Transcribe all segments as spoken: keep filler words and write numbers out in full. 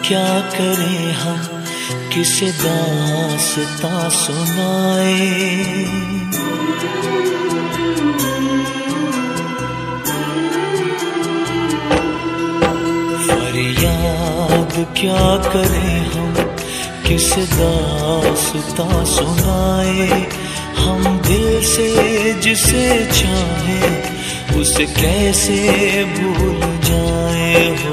क्या करें हम, किसे दास्तां सुनाए। फरियाद क्या करें हम, किसे दास्तां सुनाए। हम दिल से जिसे चाहें उसे कैसे भूल जाए हो।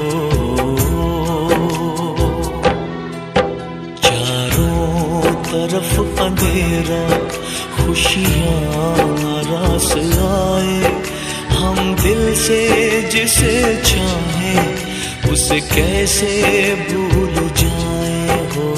चारों तरफ अंधेरा, खुशियाँ नाराज आए। हम दिल से जिसे चाहें उसे कैसे भूल जाए हो।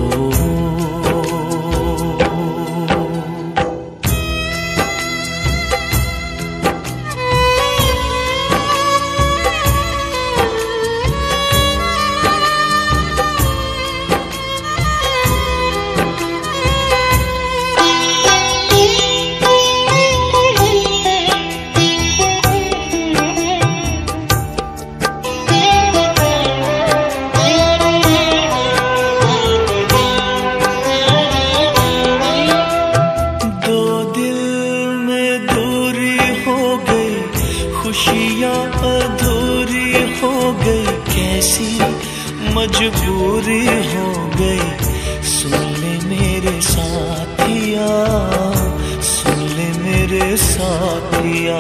खुशियाँ अधूरी हो गई, कैसी मजबूरी हो गई। सुन ले मेरे साथिया, सुन ले मेरे साथिया।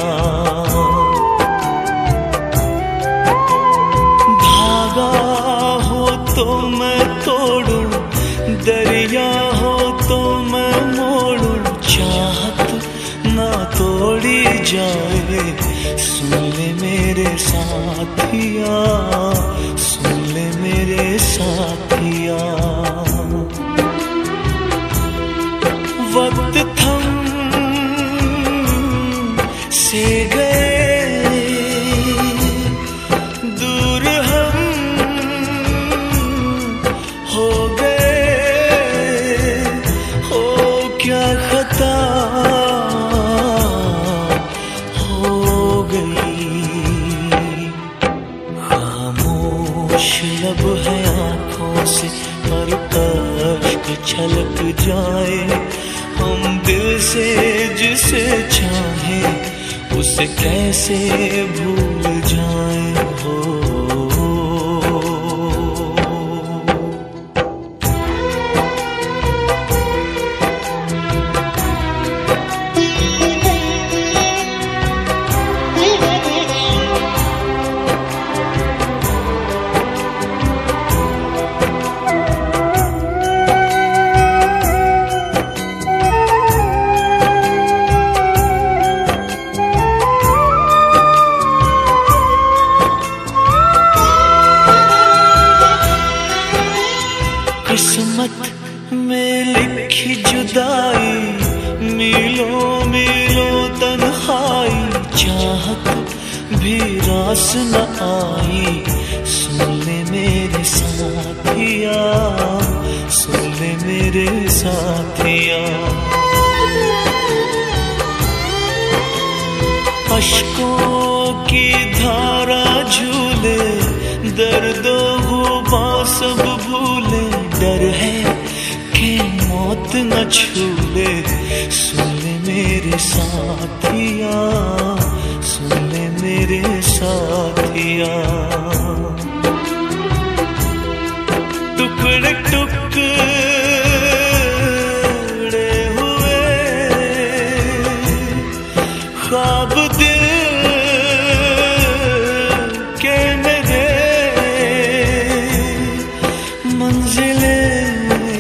धागा हो तो मैं तोड़ूं, दरिया हो तो मैं मोड़ूं। चाहत ना तोड़ी जाए, सुन ले मेरे साथिया, सुन ले मेरे साथिया। वक्त थम से गए, दूर हम हो गए। हो क्या खता लब है आँखों से पर अश्क छलक जाए। हम दिल से जिसे चाहें उसे कैसे भूल जाए हो। किस्मत में लिखी जुदाई, मीलों मीलों तन्हाई। चाहत भी रास न आई, सुन ले मेरे साथिया, सुन ले मेरे साथिया। अश्कों की धारा झूले, दर्दो गुबा सब भूले। डर है कि मौत न छूले, सुन ले मेरे साथिया, सुन ले मेरे साथिया। टुकड़े टुकड़े हुए ख्वाब दिल के मेरे, मंजिलें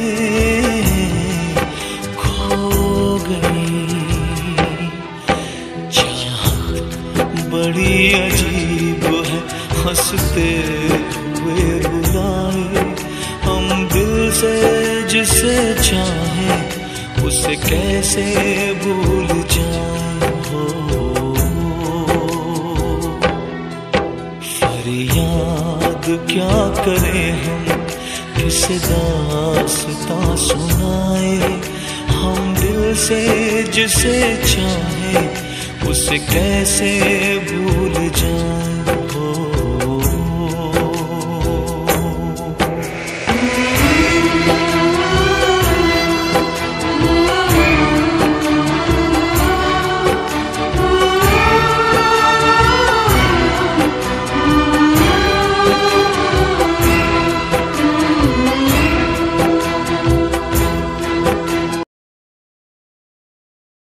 खो गई। चाहत बड़ी अजीब है, हंसते हुए रुलाए। हम दिल से जिसे चाहें उसे कैसे भूल जाए हो। फरियाद क्या करें हम, किसे दास्तां सुनाए। हम दिल से जिसे चाहें उसे कैसे भूल जाए।